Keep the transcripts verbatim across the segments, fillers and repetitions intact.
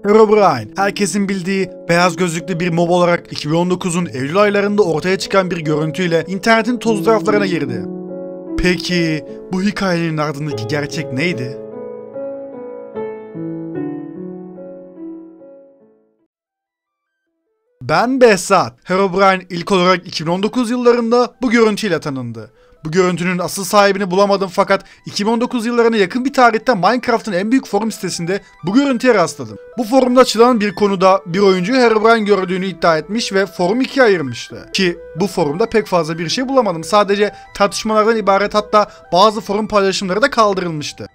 Herobrine, herkesin bildiği beyaz gözlüklü bir mob olarak iki bin on dokuzun Eylül aylarında ortaya çıkan bir görüntüyle internetin toz raflarına girdi. Peki bu hikayenin ardındaki gerçek neydi? Ben Behzat. Herobrine ilk olarak iki bin on dokuz yıllarında bu görüntüyle tanındı. Bu görüntünün asıl sahibini bulamadım fakat iki bin on dokuz yıllarına yakın bir tarihte Minecraft'ın en büyük forum sitesinde bu görüntüye rastladım. Bu forumda açılan bir konuda bir oyuncu Herobrine gördüğünü iddia etmiş ve forum ikiye ayırmıştı. Ki bu forumda pek fazla bir şey bulamadım. Sadece tartışmalardan ibaret, hatta bazı forum paylaşımları da kaldırılmıştı.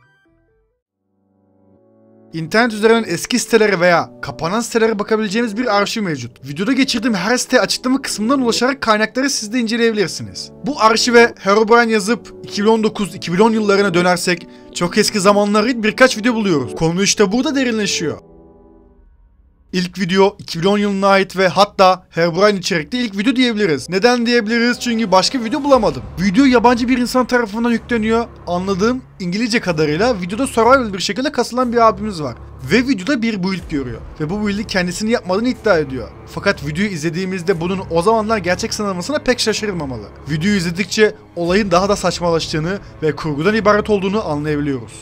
İnternet üzerinden eski sitelere veya kapanan sitelere bakabileceğiniz bir arşiv mevcut. Videoda geçirdiğim her site açıklama kısmından ulaşarak kaynakları siz de inceleyebilirsiniz. Bu arşive Herobrine yazıp iki bin on dokuz iki bin on yıllarına dönersek çok eski zamanlara birkaç video buluyoruz. Konu işte burada derinleşiyor. İlk video iki bin on yılına ait ve hatta Herobrine içerikli ilk video diyebiliriz. Neden diyebiliriz? Çünkü başka video bulamadım. Video yabancı bir insan tarafından yükleniyor. Anladığım İngilizce kadarıyla videoda survival bir şekilde kasılan bir abimiz var. Ve videoda bir build görüyor. Ve bu build'i kendisini yapmadığını iddia ediyor. Fakat videoyu izlediğimizde bunun o zamanlar gerçek sanılmasına pek şaşırmamalı. Videoyu izledikçe olayın daha da saçmalaştığını ve kurgudan ibaret olduğunu anlayabiliyoruz.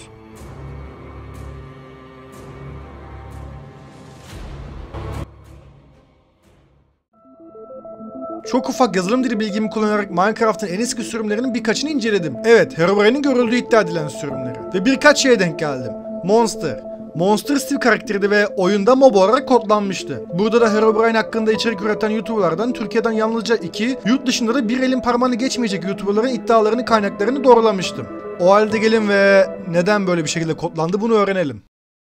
Çok ufak yazılım dili bilgimi kullanarak Minecraft'ın en eski sürümlerinin birkaçını inceledim. Evet, Herobrine'in görüldüğü iddia edilen sürümleri. Ve birkaç şeye denk geldim. Monster. Monster Steve karakteriydi ve oyunda mob olarak kodlanmıştı. Burada da Herobrine hakkında içerik üreten YouTuber'lardan Türkiye'den yalnızca iki, yurt dışında da bir elin parmağını geçmeyecek YouTuber'ların iddialarını, kaynaklarını doğrulamıştım. O halde gelin ve neden böyle bir şekilde kodlandı bunu öğrenelim.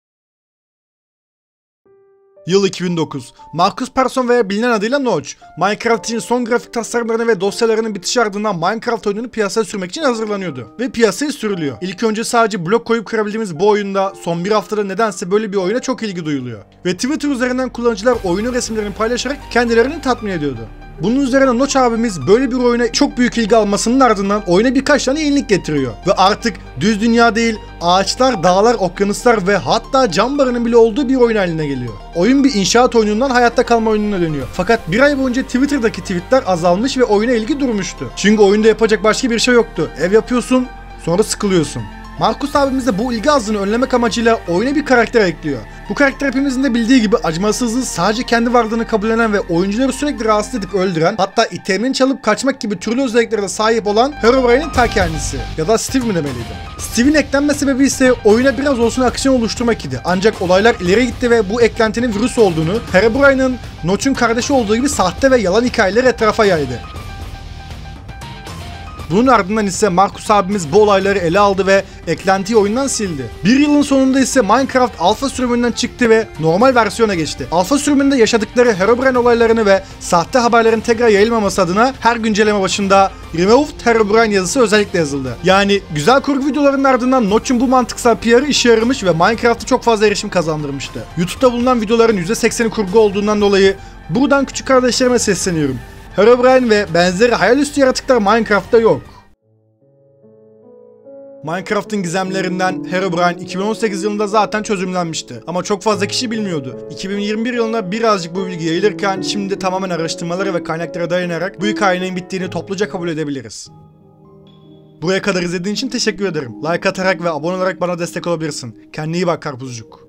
Yıl iki bin dokuz. Marcus Persson veya bilinen adıyla Notch, Minecraft için son grafik tasarımlarını ve dosyalarının bitişi ardından Minecraft oyununu piyasaya sürmek için hazırlanıyordu. Ve piyasaya sürülüyor. İlk önce sadece blok koyup kırabildiğimiz bu oyunda son bir haftada nedense böyle bir oyuna çok ilgi duyuluyor. Ve Twitter üzerinden kullanıcılar oyunun resimlerini paylaşarak kendilerini tatmin ediyordu. Bunun üzerine Notch abimiz böyle bir oyuna çok büyük ilgi almasının ardından oyuna birkaç tane yenilik getiriyor. Ve artık düz dünya değil, ağaçlar, dağlar, okyanuslar ve hatta cam barının bile olduğu bir oyun haline geliyor. Oyun bir inşaat oyunundan hayatta kalma oyununa dönüyor. Fakat bir ay boyunca Twitter'daki tweetler azalmış ve oyuna ilgi durmuştu. Çünkü oyunda yapacak başka bir şey yoktu. Ev yapıyorsun, sonra sıkılıyorsun. Marcus abimiz de bu ilgi azlığını önlemek amacıyla oyuna bir karakter ekliyor. Bu karakter hepimizin de bildiği gibi acımasızlığı, sadece kendi varlığını kabullenen ve oyuncuları sürekli rahatsız edip öldüren, hatta itemini çalıp kaçmak gibi türlü özelliklere de sahip olan Herobrine'in ta kendisi. Ya da Steve mi demeliydim. Steve'in eklenme sebebi ise oyuna biraz olsun aksiyon oluşturmak idi. Ancak olaylar ileri gitti ve bu eklentinin virüs olduğunu, Herobrine'ın Notch'un kardeşi olduğu gibi sahte ve yalan hikayeleri etrafa yaydı. Bunun ardından ise Marcus abimiz bu olayları ele aldı ve eklentiyi oyundan sildi. Bir yılın sonunda ise Minecraft alfa sürümünden çıktı ve normal versiyona geçti. Alfa sürümünde yaşadıkları Herobrine olaylarını ve sahte haberlerin tekrar yayılmaması adına her güncelleme başında Removed Herobrine yazısı özellikle yazıldı. Yani güzel kurgu videolarının ardından Notch'un bu mantıksal P R'ı işe yaramış ve Minecraft'a çok fazla erişim kazandırmıştı. YouTube'da bulunan videoların yüzde sekseni kurgu olduğundan dolayı buradan küçük kardeşlerime sesleniyorum. Herobrine ve benzeri hayalüstü yaratıklar Minecraft'ta yok. Minecraft'ın gizemlerinden Herobrine iki bin on sekiz yılında zaten çözümlenmişti. Ama çok fazla kişi bilmiyordu. iki bin yirmi bir yılında birazcık bu bilgi yayılırken şimdi de tamamen araştırmalara ve kaynaklara dayanarak bu hikayenin bittiğini topluca kabul edebiliriz. Buraya kadar izlediğin için teşekkür ederim. Like atarak ve abone olarak bana destek olabilirsin. Kendine iyi bak karpuzcuk.